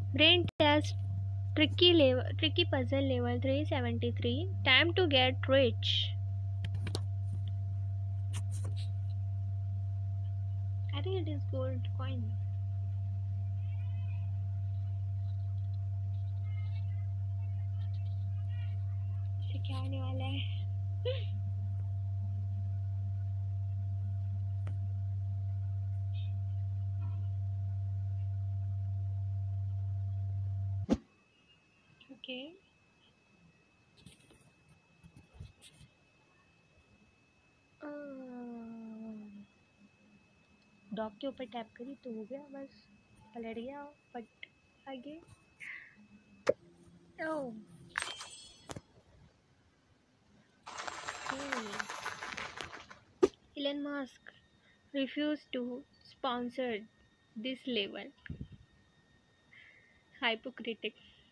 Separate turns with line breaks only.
Brain test tricky puzzle level 373. Time to get rich. I think it is gold coin. इसे क्या आने वाला है? Okay. डॉग के ऊपर टैप करी तो हो गया, बस पलट गया बट आगे. Oh, okay. Elon Musk refused to sponsor this level. Hypocritical.